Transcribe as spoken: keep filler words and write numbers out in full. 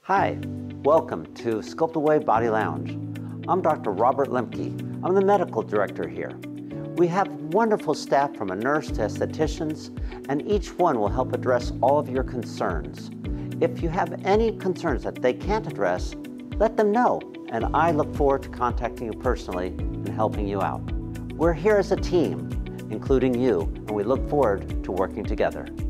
Hi, welcome to Sculpt Away Body Lounge. I'm Doctor Robert Lemke. I'm the medical director here. We have wonderful staff from a nurse to estheticians, and each one will help address all of your concerns. If you have any concerns that they can't address, let them know, and I look forward to contacting you personally and helping you out. We're here as a team, including you, and we look forward to working together.